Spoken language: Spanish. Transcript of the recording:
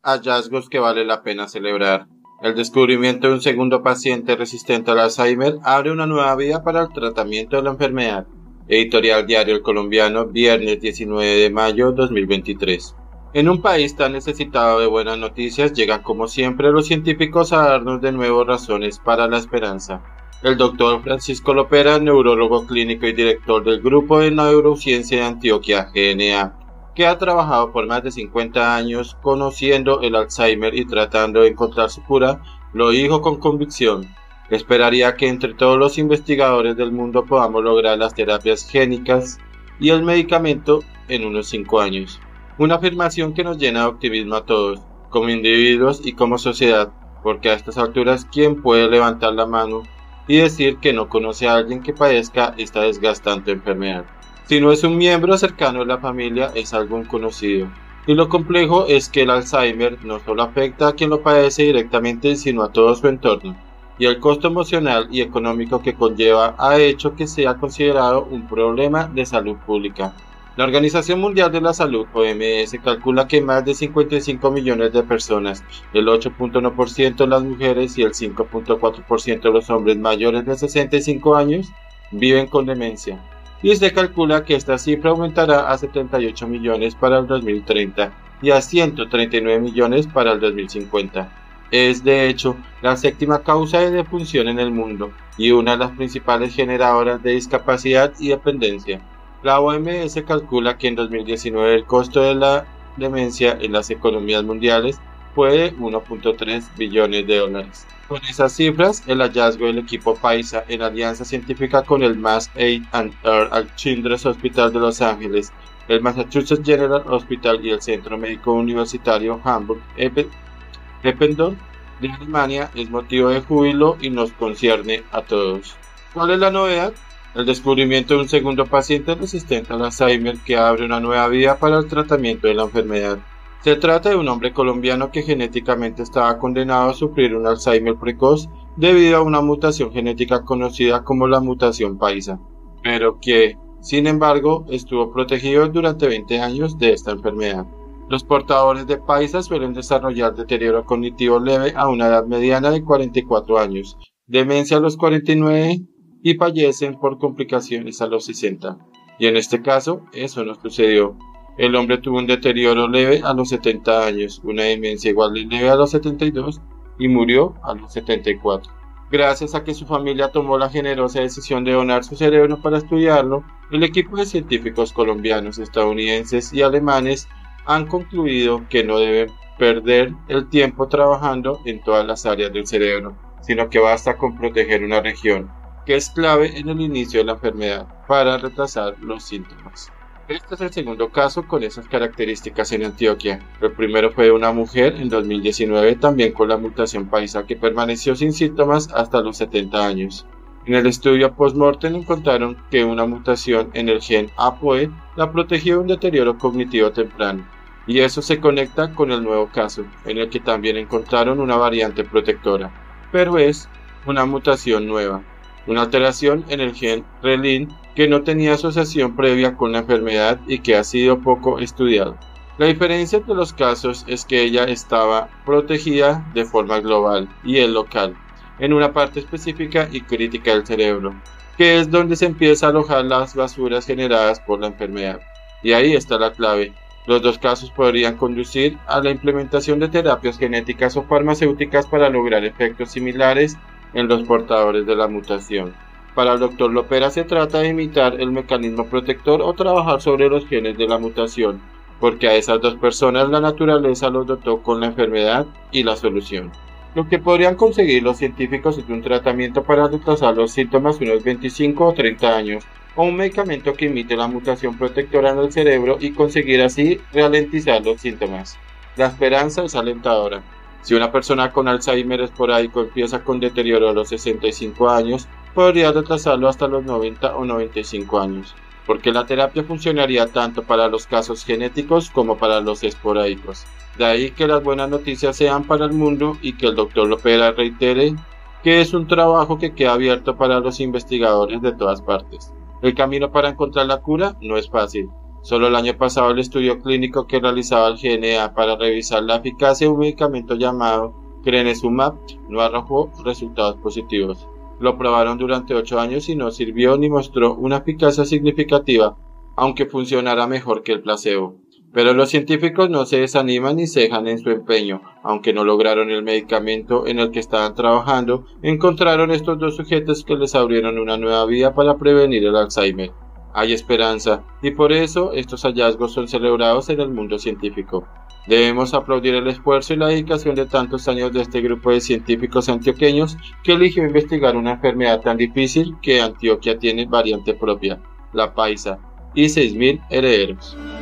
Hallazgos que vale la pena celebrar. El descubrimiento de un segundo paciente resistente al Alzheimer abre una nueva vía para el tratamiento de la enfermedad. Editorial Diario El Colombiano, viernes 19 de mayo 2023. En un país tan necesitado de buenas noticias, llegan como siempre los científicos a darnos de nuevo razones para la esperanza. El doctor Francisco Lopera, neurólogo clínico y director del Grupo de Neurociencia de Antioquia, GNA, que ha trabajado por más de 50 años conociendo el Alzheimer y tratando de encontrar su cura, lo dijo con convicción. Esperaría que entre todos los investigadores del mundo podamos lograr las terapias génicas y el medicamento en unos 5 años. Una afirmación que nos llena de optimismo a todos, como individuos y como sociedad, porque a estas alturas, ¿quién puede levantar la mano y decir que no conoce a alguien que padezca esta desgastante enfermedad? Si no es un miembro cercano de la familia, es algún conocido. Y lo complejo es que el Alzheimer no solo afecta a quien lo padece directamente, sino a todo su entorno. Y el costo emocional y económico que conlleva ha hecho que sea considerado un problema de salud pública. La Organización Mundial de la Salud, OMS, calcula que más de 55 millones de personas, el 8.1% las mujeres y el 5.4% de los hombres mayores de 65 años, viven con demencia. Y se calcula que esta cifra aumentará a 78 millones para el 2030 y a 139 millones para el 2050. Es, de hecho, la séptima causa de defunción en el mundo y una de las principales generadoras de discapacidad y dependencia. La OMS calcula que en 2019 el costo de la demencia en las economías mundiales fue de 1.3 billones de dólares. Con esas cifras, el hallazgo del equipo Paisa en alianza científica con el Mass and Earth Children's Hospital de Los Ángeles, el Massachusetts General Hospital y el Centro Médico Universitario Hamburg-Eppendorf de Alemania es motivo de júbilo y nos concierne a todos. ¿Cuál es la novedad? El descubrimiento de un segundo paciente resistente al Alzheimer que abre una nueva vía para el tratamiento de la enfermedad. Se trata de un hombre colombiano que genéticamente estaba condenado a sufrir un Alzheimer precoz debido a una mutación genética conocida como la mutación Paisa, pero que, sin embargo, estuvo protegido durante 20 años de esta enfermedad. Los portadores de Paisa suelen desarrollar deterioro cognitivo leve a una edad mediana de 44 años, demencia a los 49 y fallecen por complicaciones a los 60. Y en este caso, eso no sucedió. El hombre tuvo un deterioro leve a los 70 años, una demencia igual de leve a los 72 y murió a los 74. Gracias a que su familia tomó la generosa decisión de donar su cerebro para estudiarlo, el equipo de científicos colombianos, estadounidenses y alemanes han concluido que no deben perder el tiempo trabajando en todas las áreas del cerebro, sino que basta con proteger una región, que es clave en el inicio de la enfermedad para retrasar los síntomas. Este es el segundo caso con esas características en Antioquia. El primero fue de una mujer en 2019 también con la mutación Paisa que permaneció sin síntomas hasta los 70 años. En el estudio post-mortem encontraron que una mutación en el gen APOE la protegió de un deterioro cognitivo temprano. Y eso se conecta con el nuevo caso, en el que también encontraron una variante protectora, pero es una mutación nueva. Una alteración en el gen relin que no tenía asociación previa con la enfermedad y que ha sido poco estudiado. La diferencia entre los casos es que ella estaba protegida de forma global y el local, en una parte específica y crítica del cerebro, que es donde se empieza a alojar las basuras generadas por la enfermedad. Y ahí está la clave. Los dos casos podrían conducir a la implementación de terapias genéticas o farmacéuticas para lograr efectos similares en los portadores de la mutación. Para el Dr. Lopera se trata de imitar el mecanismo protector o trabajar sobre los genes de la mutación, porque a esas dos personas la naturaleza los dotó con la enfermedad y la solución. Lo que podrían conseguir los científicos es un tratamiento para retrasar los síntomas unos 25 o 30 años, o un medicamento que imite la mutación protectora en el cerebro y conseguir así ralentizar los síntomas. La esperanza es alentadora. Si una persona con Alzheimer esporádico empieza con deterioro a los 65 años, podría retrasarlo hasta los 90 o 95 años, porque la terapia funcionaría tanto para los casos genéticos como para los esporádicos. De ahí que las buenas noticias sean para el mundo y que el Dr. Lopera reitere que es un trabajo que queda abierto para los investigadores de todas partes. El camino para encontrar la cura no es fácil. Solo el año pasado el estudio clínico que realizaba el GNA para revisar la eficacia de un medicamento llamado Crenezumab no arrojó resultados positivos. Lo probaron durante 8 años y no sirvió ni mostró una eficacia significativa, aunque funcionara mejor que el placebo. Pero los científicos no se desaniman ni cejan en su empeño. Aunque no lograron el medicamento en el que estaban trabajando, encontraron estos 2 sujetos que les abrieron una nueva vía para prevenir el Alzheimer. Hay esperanza, y por eso estos hallazgos son celebrados en el mundo científico. Debemos aplaudir el esfuerzo y la dedicación de tantos años de este grupo de científicos antioqueños que eligió investigar una enfermedad tan difícil que Antioquia tiene variante propia, la paisa, y 6.000 herederos.